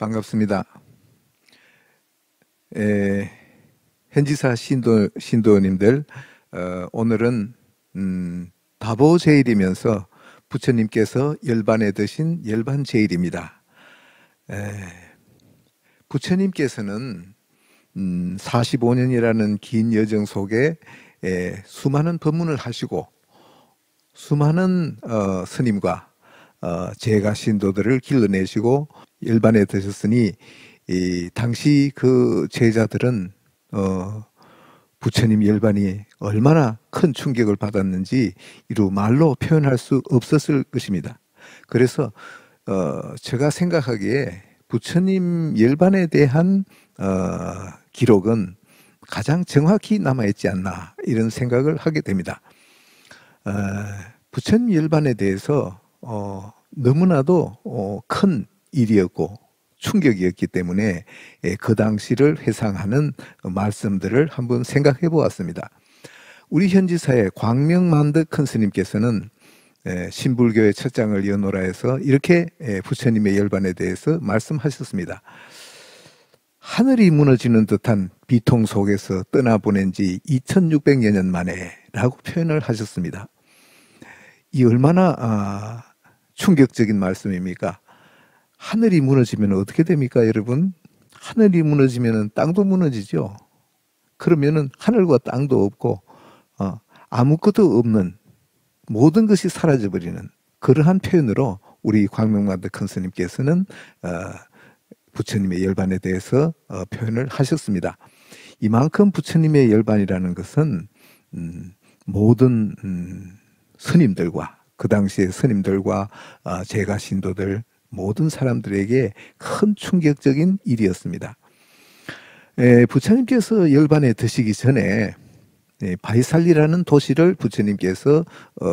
반갑습니다. 에, 현지사 신도님들, 오늘은 다보제일이면서 부처님께서 열반에 드신 열반제일입니다. 부처님께서는 45년이라는 긴 여정 속에 수많은 법문을 하시고 수많은 스님과 제가 신도들을 길러내시고 열반에 드셨으니 당시 그 제자들은 부처님 열반이 얼마나 큰 충격을 받았는지 이루 말로 표현할 수 없었을 것입니다. 그래서 제가 생각하기에 부처님 열반에 대한 기록은 가장 정확히 남아있지 않나 이런 생각을 하게 됩니다. 부처님 열반에 대해서 너무나도 큰 일이었고 충격이었기 때문에 그 당시를 회상하는 말씀들을 한번 생각해 보았습니다. 우리 현지사의 광명만득 큰 스님께서는 신불교의 첫 장을 여노라 해서 이렇게 부처님의 열반에 대해서 말씀하셨습니다. 하늘이 무너지는 듯한 비통 속에서 떠나보낸 지 2600여 년 만에 라고 표현을 하셨습니다. 이 얼마나 충격적인 말씀입니까? 하늘이 무너지면 어떻게 됩니까, 여러분? 하늘이 무너지면 땅도 무너지죠. 그러면은 하늘과 땅도 없고 아무것도 없는 모든 것이 사라져 버리는 그러한 표현으로 우리 광명만득 큰 스님께서는 부처님의 열반에 대해서 표현을 하셨습니다. 이만큼 부처님의 열반이라는 것은 모든 스님들과 그 당시의 스님들과 제가 신도들 모든 사람들에게 큰 충격적인 일이었습니다. 부처님께서 열반에 드시기 전에 바이살리라는 도시를 부처님께서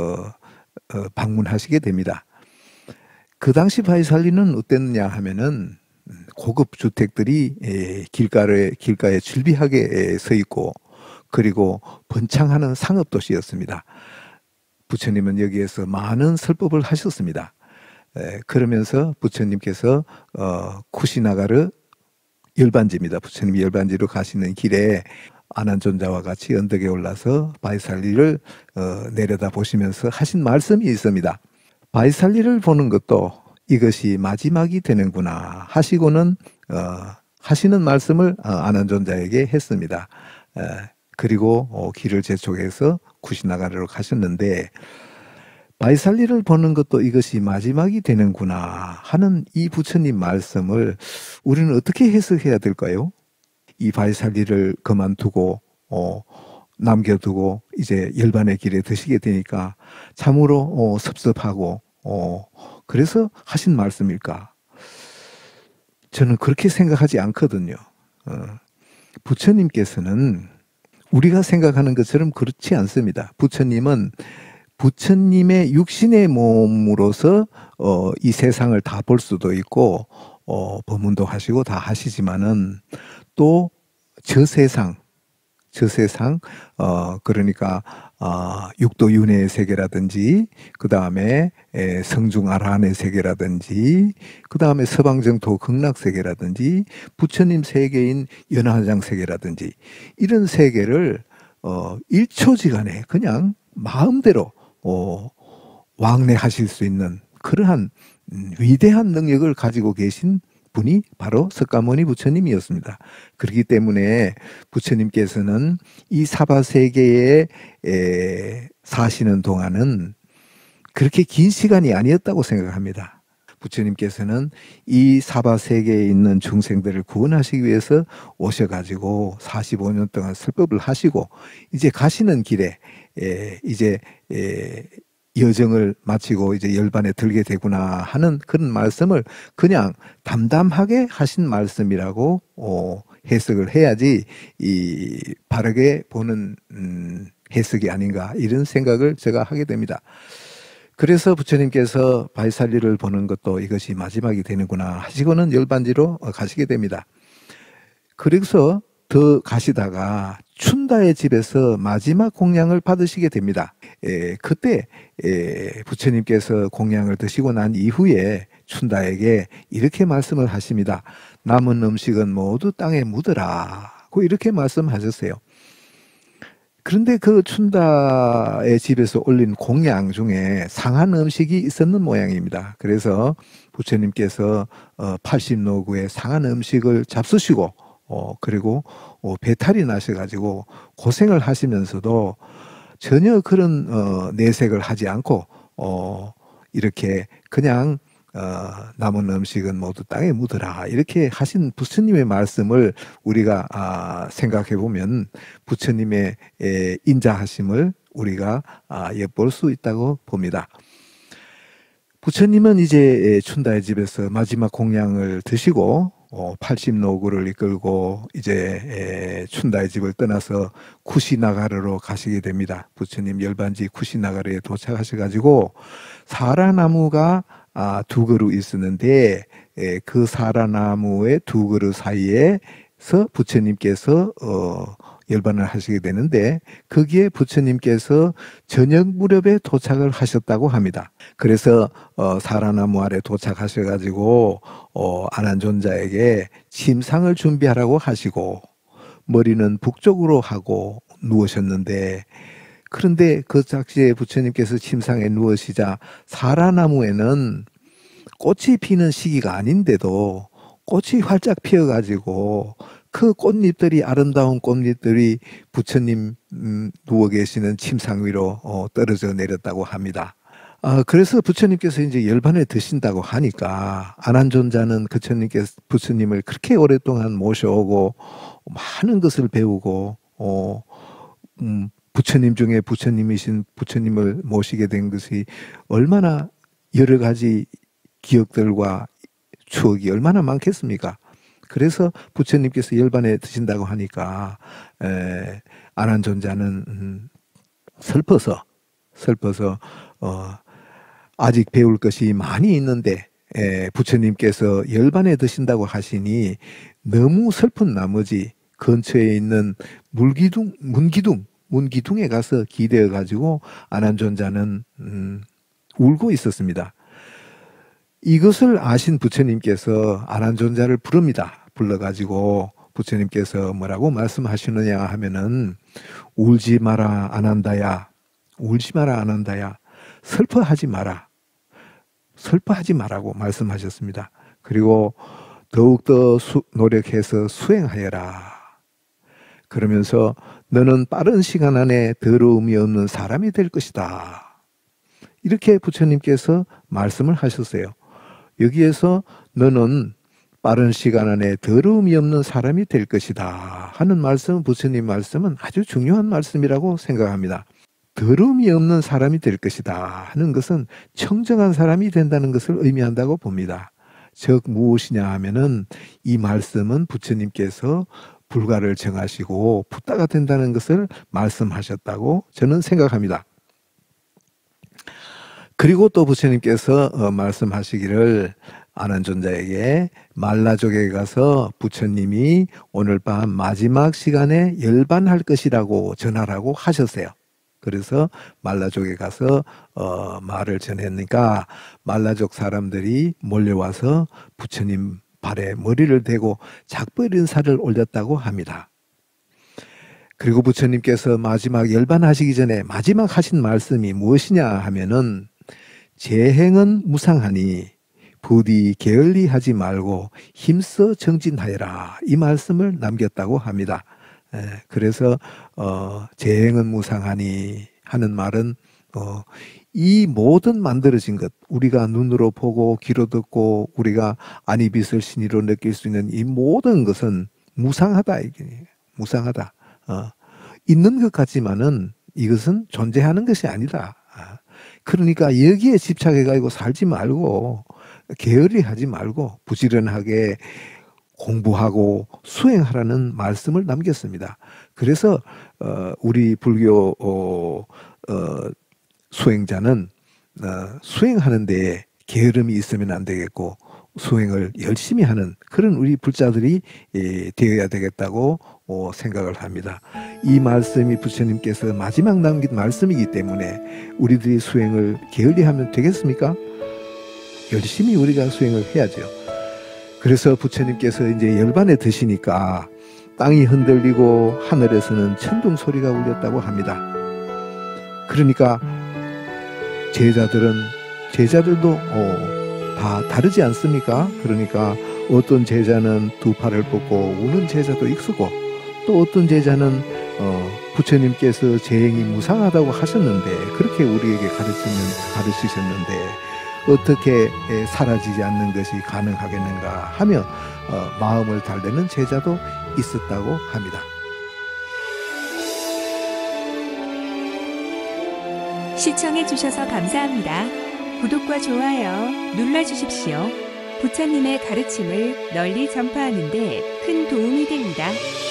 방문하시게 됩니다. 그 당시 바이살리는 어땠느냐 하면은 고급 주택들이 길가에 즐비하게 서 있고 그리고 번창하는 상업도시였습니다. 부처님은 여기에서 많은 설법을 하셨습니다. 그러면서 부처님께서 쿠시나가르 열반지입니다. 부처님이 열반지로 가시는 길에 아난존자와 같이 언덕에 올라서 바이살리를 내려다 보시면서 하신 말씀이 있습니다. 바이살리를 보는 것도 이것이 마지막이 되는구나 하시고는 하시는 말씀을 아난존자에게 했습니다. 그리고 길을 재촉해서 쿠시나가르로 가셨는데 바이살리를 보는 것도 이것이 마지막이 되는구나 하는 이 부처님 말씀을 우리는 어떻게 해석해야 될까요? 이 바이살리를 그만두고 남겨두고 이제 열반의 길에 드시게 되니까 참으로 섭섭하고 그래서 하신 말씀일까? 저는 그렇게 생각하지 않거든요. 부처님께서는 우리가 생각하는 것처럼 그렇지 않습니다. 부처님은 부처님의 육신의 몸으로서 이 세상을 다 볼 수도 있고 법문도 하시고 다 하시지만은 또 저 세상 그러니까 육도윤회의 세계라든지 그 다음에 성중아라한의 세계라든지 그 다음에 서방정토 극락세계라든지 부처님 세계인 연화장 세계라든지 이런 세계를 1초지간에 그냥 마음대로 왕래하실 수 있는 그러한 위대한 능력을 가지고 계신 분이 바로 석가모니 부처님이었습니다. 그렇기 때문에 부처님께서는 이 사바세계에 사시는 동안은 그렇게 긴 시간이 아니었다고 생각합니다. 부처님께서는 이 사바세계에 있는 중생들을 구원하시기 위해서 오셔가지고 45년 동안 설법을 하시고 이제 가시는 길에 이제 여정을 마치고 이제 열반에 들게 되구나 하는 그런 말씀을 그냥 담담하게 하신 말씀이라고 해석을 해야지 이 바르게 보는 해석이 아닌가 이런 생각을 제가 하게 됩니다. 그래서 부처님께서 바이살리를 보는 것도 이것이 마지막이 되는구나 하시고는 열반지로 가시게 됩니다. 그래서 더 가시다가 춘다의 집에서 마지막 공양을 받으시게 됩니다. 그때 부처님께서 공양을 드시고 난 이후에 춘다에게 이렇게 말씀을 하십니다. 남은 음식은 모두 땅에 묻어라. 이렇게 말씀하셨어요. 그런데 그 춘다의 집에서 올린 공양 중에 상한 음식이 있었는 모양입니다. 그래서 부처님께서 80노구의 상한 음식을 잡수시고 그리고 배탈이 나셔가지고 고생을 하시면서도 전혀 그런 내색을 하지 않고 이렇게 그냥 남은 음식은 모두 땅에 묻어라 이렇게 하신 부처님의 말씀을 우리가 생각해 보면 부처님의 인자하심을 우리가 엿볼 수 있다고 봅니다. 부처님은 이제 춘다의 집에서 마지막 공양을 드시고 80노구를 이끌고 이제 춘다의 집을 떠나서 쿠시나가르로 가시게 됩니다. 부처님 열반지 쿠시나가르에 도착하셔가지고 사라나무가 두 그루 있었는데 그 사라나무의 두 그루 사이에서 부처님께서 열반을 하시게 되는데 거기에 부처님께서 저녁 무렵에 도착을 하셨다고 합니다. 그래서 사라나무 아래 도착하셔가지고 아난존자에게 침상을 준비하라고 하시고 머리는 북쪽으로 하고 누우셨는데 그런데 그 작시에 부처님께서 침상에 누우시자 사라나무에는 꽃이 피는 시기가 아닌데도 꽃이 활짝 피어가지고 그 꽃잎들이 아름다운 꽃잎들이 부처님 누워 계시는 침상 위로 떨어져 내렸다고 합니다. 그래서 부처님께서 이제 열반에 드신다고 하니까 아난존자는 부처님을 그렇게 오랫동안 모셔오고 많은 것을 배우고 부처님 중에 부처님이신 부처님을 모시게 된 것이 얼마나 여러 가지 기억들과 추억이 얼마나 많겠습니까? 그래서 부처님께서 열반에 드신다고 하니까 아난존자는 슬퍼서 아직 배울 것이 많이 있는데 부처님께서 열반에 드신다고 하시니 너무 슬픈 나머지 근처에 있는 문기둥에 가서 기대어 가지고 아난존자는 울고 있었습니다. 이것을 아신 부처님께서 아난존자를 부릅니다. 불러가지고 부처님께서 뭐라고 말씀하시느냐 하면은 울지 마라 아난다야, 울지 마라 아난다야, 슬퍼하지 마라고 말씀하셨습니다. 그리고 더욱더 노력해서 수행하여라. 그러면서 너는 빠른 시간 안에 더러움이 없는 사람이 될 것이다. 이렇게 부처님께서 말씀을 하셨어요. 여기에서 너는 빠른 시간 안에 더러움이 없는 사람이 될 것이다 하는 말씀, 부처님 말씀은 아주 중요한 말씀이라고 생각합니다. 더러움이 없는 사람이 될 것이다 하는 것은 청정한 사람이 된다는 것을 의미한다고 봅니다. 즉 무엇이냐 하면은 이 말씀은 부처님께서 불가를 정하시고 붓다가 된다는 것을 말씀하셨다고 저는 생각합니다. 그리고 또 부처님께서 말씀하시기를 아난존자에게 말라족에 가서 부처님이 오늘 밤 마지막 시간에 열반할 것이라고 전하라고 하셨어요. 그래서 말라족에 가서 말을 전했으니까 말라족 사람들이 몰려와서 부처님 발에 머리를 대고 작별 인사를 올렸다고 합니다. 그리고 부처님께서 마지막 열반하시기 전에 마지막 하신 말씀이 무엇이냐 하면은 재행은 무상하니 부디 게을리하지 말고 힘써 정진하여라 이 말씀을 남겼다고 합니다. 그래서 재행은 무상하니 하는 말은 이 모든 만들어진 것 우리가 눈으로 보고 귀로 듣고 우리가 안이빛을 신의로 느낄 수 있는 이 모든 것은 무상하다 이게 무상하다. 있는 것 같지만은 이것은 존재하는 것이 아니다. 그러니까 여기에 집착해가지고 살지 말고 게으리하지 말고 부지런하게 공부하고 수행하라는 말씀을 남겼습니다. 그래서 우리 불교 수행자는 수행하는 데에 게으름이 있으면 안 되겠고 수행을 열심히 하는 그런 우리 불자들이 되어야 되겠다고 생각을 합니다. 이 말씀이 부처님께서 마지막 남긴 말씀이기 때문에 우리들이 수행을 게을리하면 되겠습니까? 열심히 우리가 수행을 해야죠. 그래서 부처님께서 이제 열반에 드시니까 땅이 흔들리고 하늘에서는 천둥 소리가 울렸다고 합니다. 그러니까 제자들도 다 다르지 않습니까? 그러니까 어떤 제자는 두 팔을 뻗고 우는 제자도 있고, 또 어떤 제자는 부처님께서 재행이 무상하다고 하셨는데, 그렇게 우리에게 가르치셨는데 어떻게 사라지지 않는 것이 가능하겠는가 하며 마음을 달래는 제자도 있었다고 합니다. 시청해 주셔서 감사합니다. 구독과 좋아요 눌러주십시오. 부처님의 가르침을 널리 전파하는 데 큰 도움이 됩니다.